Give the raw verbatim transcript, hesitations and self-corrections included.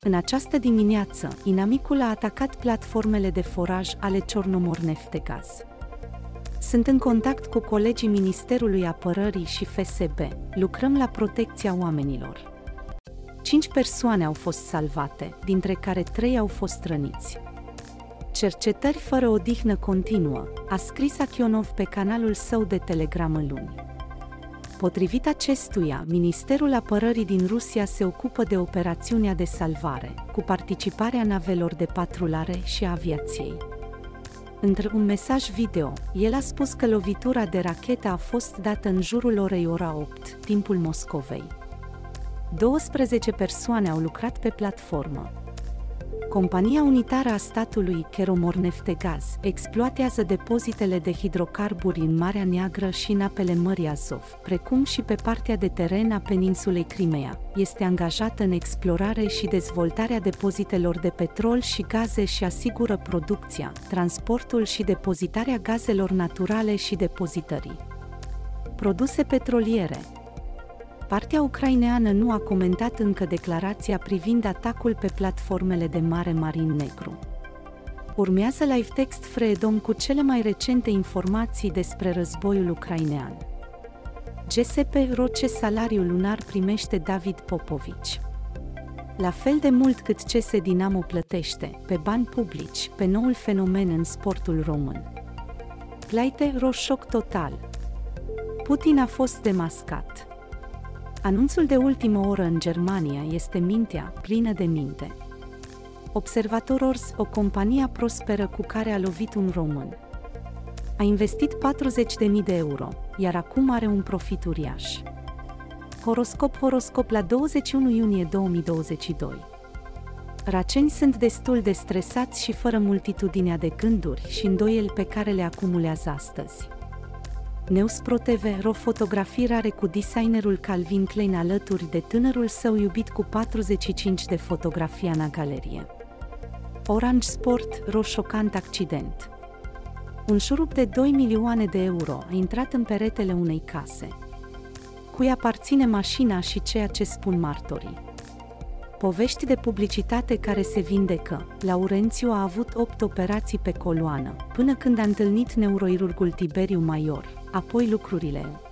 În această dimineață, inamicul a atacat platformele de foraj ale Chornomorneftgaz. Sunt în contact cu colegii Ministerului Apărării și F S B. Lucrăm la protecția oamenilor. Cinci persoane au fost salvate, dintre care trei au fost răniți. Cercetări fără odihnă continuă, a scris Akionov pe canalul său de Telegram luni. Potrivit acestuia, Ministerul Apărării din Rusia se ocupă de operațiunea de salvare, cu participarea navelor de patrulare și a aviației. Într-un mesaj video, el a spus că lovitura de rachetă a fost dată în jurul orei ora opt, timpul Moscovei. douăsprezece persoane au lucrat pe platformă. Compania unitară a statului Chornomorneftgaz exploatează depozitele de hidrocarburi în Marea Neagră și în apele Mării Azov, precum și pe partea de teren a peninsulei Crimea. Este angajată în explorare și dezvoltarea depozitelor de petrol și gaze și asigură producția, transportul și depozitarea gazelor naturale și depozitării. Produse petroliere. Partea ucraineană nu a comentat încă declarația privind atacul pe platformele de Mare Marin Negru. Urmează live text Freedom cu cele mai recente informații despre războiul ucrainean. G S P R O ce salariul lunar primește David Popovici. La fel de mult cât C S Dinamo plătește, pe bani publici, pe noul fenomen în sportul român. Pleite, roșoc total. Putin a fost demascat. Anunțul de ultimă oră în Germania este mintea, plină de minte. Observatorors, o companie prosperă cu care a lovit un român. A investit patruzeci de mii de euro, iar acum are un profit uriaș. Horoscop Horoscop la douăzeci și unu iunie două mii douăzeci și doi. Raceni sunt destul de stresați și fără multitudinea de gânduri și îndoieli pe care le acumulează astăzi. Newspro T V, ro fotografii rare cu designerul Calvin Klein alături de tânărul său iubit cu patruzeci și cinci de fotografii în galerie. Orange Sport, ro șocant accident. Un șurub de doi milioane de euro a intrat în peretele unei case. Cui aparține mașina și ceea ce spun martorii. Povești de publicitate care se vindecă. Laurențiu a avut opt operații pe coloană, până când a întâlnit neuroirurgul Tiberiu Maior, apoi lucrurile